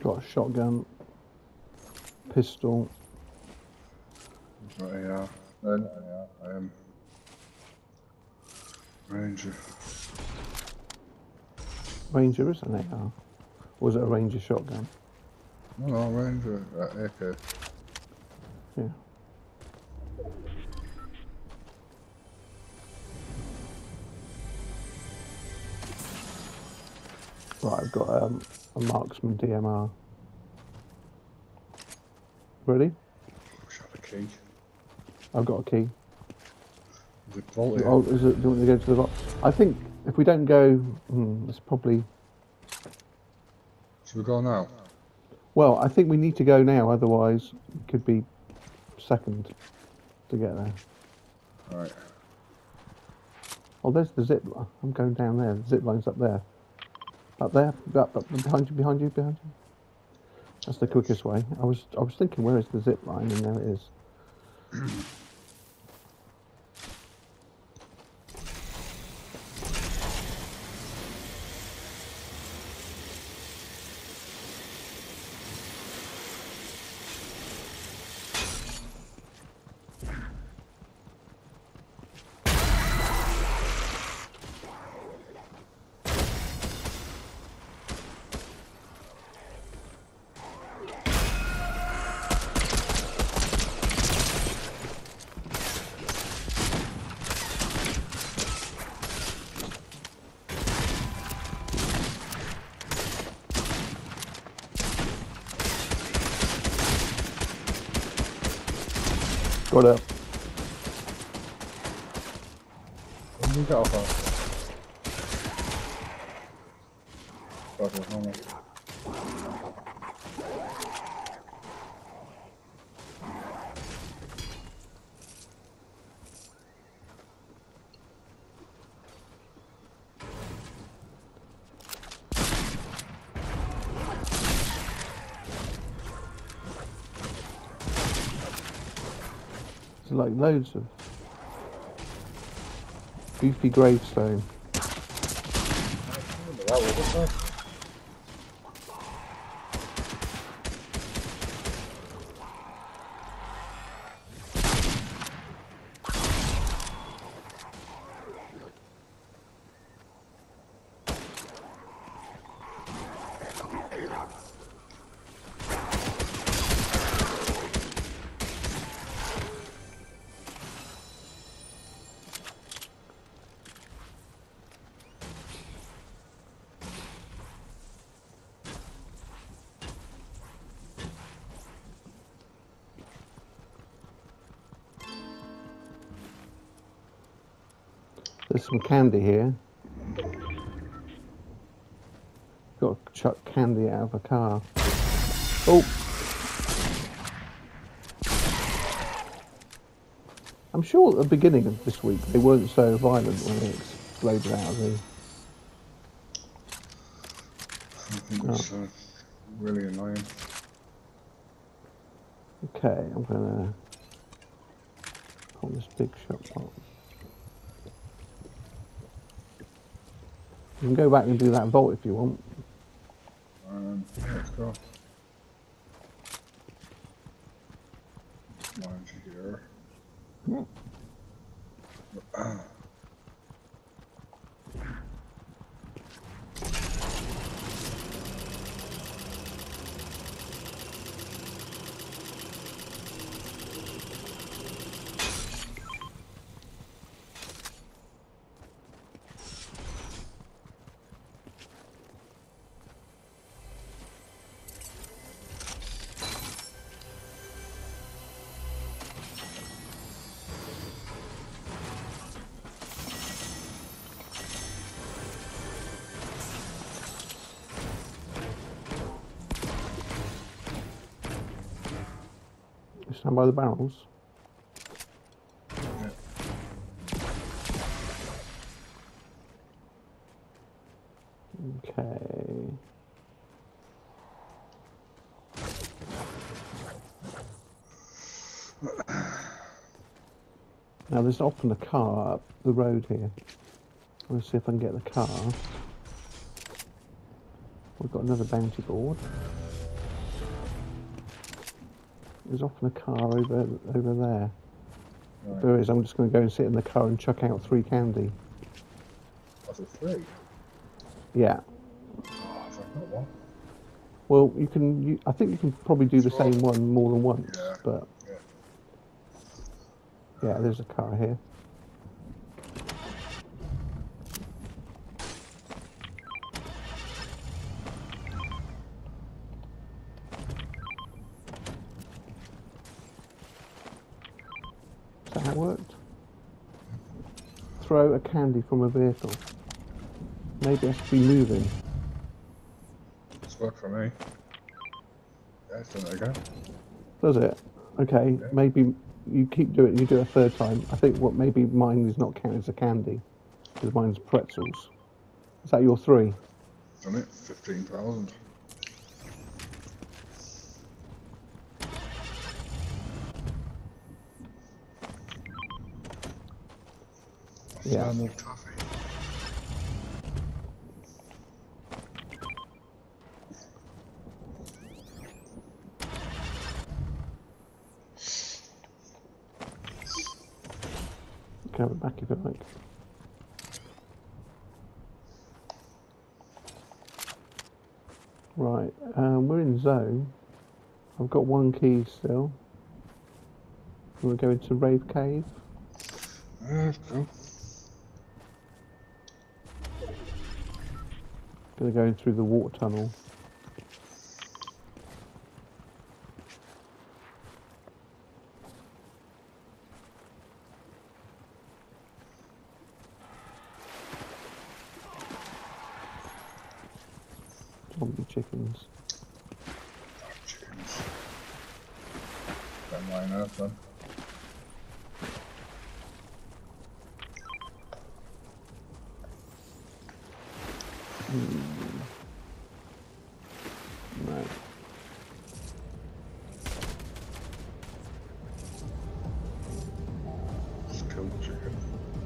Got a shotgun, pistol. Right here. Then I am Ranger. Ranger is an AR. Or was it a Ranger shotgun? No, Ranger. AK. Yeah. Right, I've got a marksman DMR. Ready? Wish I had a key. I've got a key. Is it vaulted? Oh, is it? Do you want to go to the vault? I think if we don't go, it's probably. Should we go now? Well, I think we need to go now. Otherwise, it could be second to get there. Alright. Oh, there's the zip line. I'm going down there. The zip line's up there. Up there. Up behind you. Behind you. Behind you. That's the quickest way. I was thinking, where is the zip line? And there it is. Got it. When did you get off that? Okay, hold on. There's like loads of beefy gravestone. That was it, There's some candy here. Got to chuck candy out of a car. Oh! I'm sure at the beginning of this week they weren't so violent when they exploded out of the... I think it's really annoying. Okay, I'm gonna put this big shot box. You can go back and do that vault if you want. Let's go. Mine's here. Stand by the barrels. Okay. Now there's often a car up the road here. Let's see if I can get the car. We've got another bounty board. There's often a car over there. Right. If there is, I'm just going to go and sit in the car and chuck out 3 candy. Was it 3? Yeah. Oh, I've got one. Well, you can. I think you can probably do the same one more than once. Yeah. But Yeah. yeah, there's a car here. Is that how it worked? Throw a candy from a vehicle. Maybe it has to be moving. It's worked for me. Yeah, it's done it again. Does it? Okay, Yeah. maybe you keep doing it and you do it a third time. I think what maybe mine is not counted as a candy, because mine's pretzels. Is that your 3? Done it. 15,000. Yeah. Thermal toffee. You can have it back if you like. Right, we're in zone. I've got 1 key still. You want to go into Rave Cave? Cool. Gonna go in through the water tunnel. Zombie chickens. Chickens. Don't line up then. No. Just kill the chicken.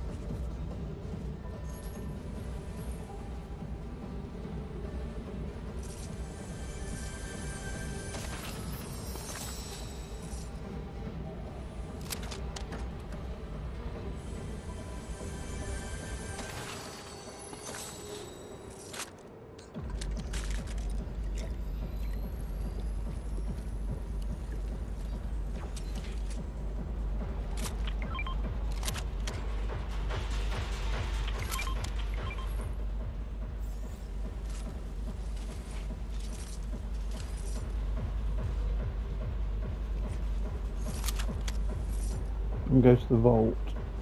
And go to the vault.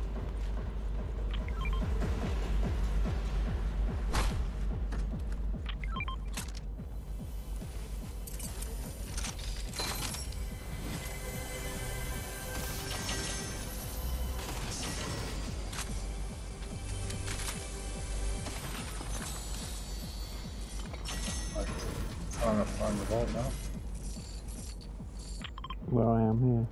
I'm trying to find the vault now. Where I am here.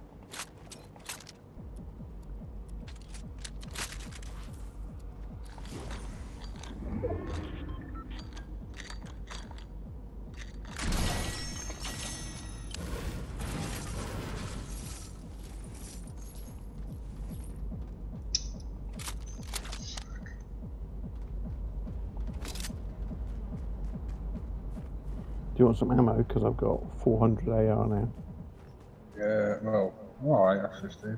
Do you want some ammo? Because I've got 400 AR now. Yeah, well, alright actually, Steve.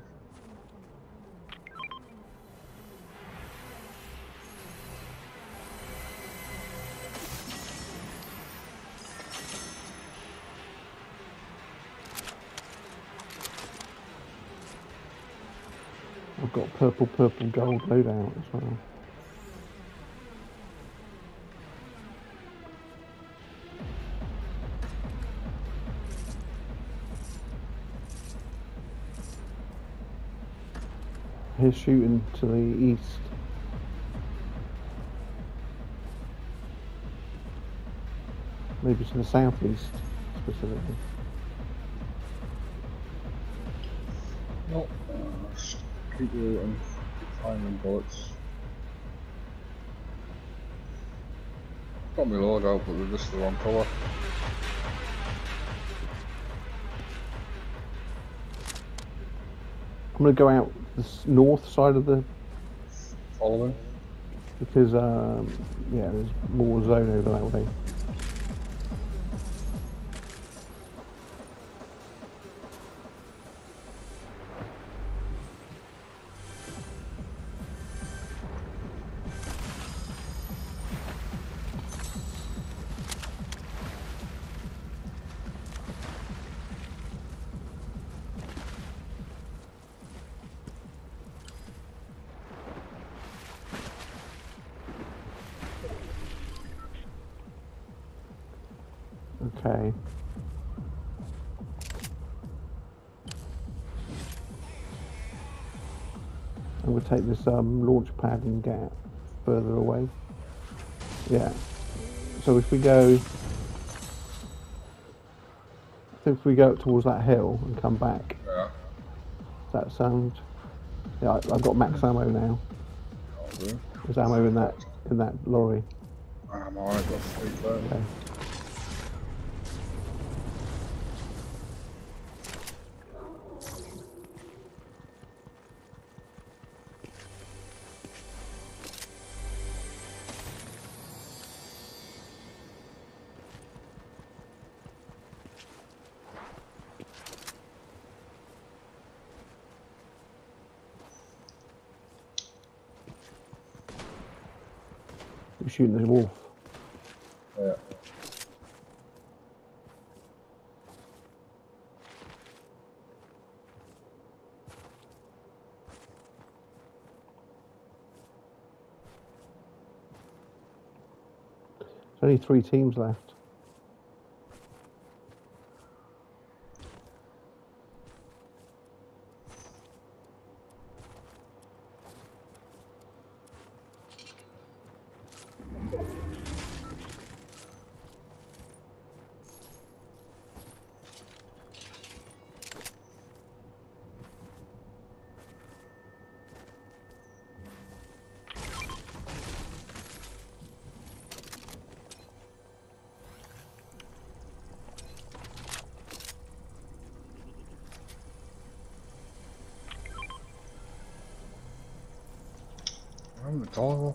I've got purple gold loadout as well. Here's shooting to the east. Maybe to the southeast, specifically. Nope. Just keep looting. Finding bullets. Got my load out, but they're just the wrong colour. I'm going to go out the north side of the, Following. because yeah, there's more zone over that way. Okay. I'm going to take this launch pad and get further away. Yeah. So if we go up towards that hill and come back, Yeah. does that sound? Yeah, I've got max ammo now. I'll do. There's ammo in that lorry. I'm alright, got 330. Okay. You're shooting the wolf. Yeah. There's only 3 teams left. I'm the toggle.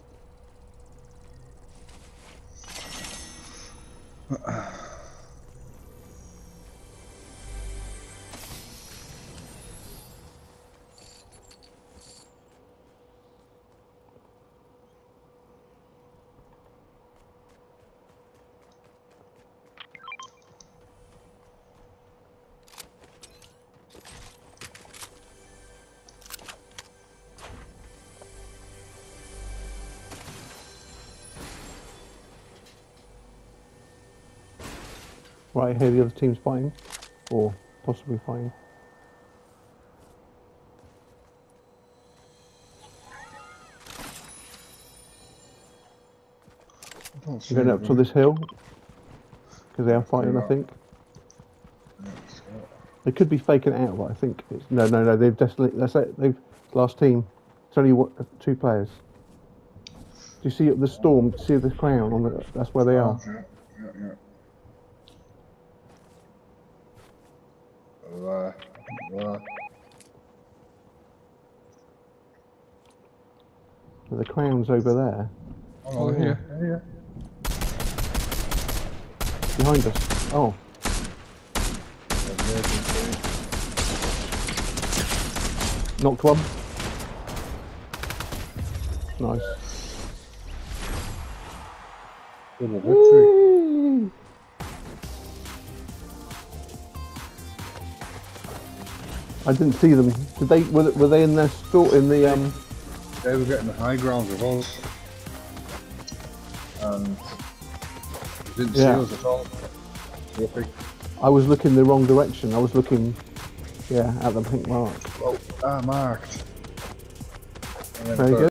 Right here, the other team's fighting, or possibly fighting. You're going up to this hill because they are fighting. I think they could be faking it out, but I think it's no. They've definitely. That's it. They've last team. It's only 2 players. Do you see the storm? Do you see the crown on the? That's where they are. Yeah. The crown's over there. Oh, here. Behind us. Oh. Knocked one. Nice. Double victory. Whee! I didn't see them. Did they? Were they in their store in the They were getting the high ground with us, and didn't see us at all. Lucky. I was looking the wrong direction. I was looking, at the pink mark. Oh, marked. Very good.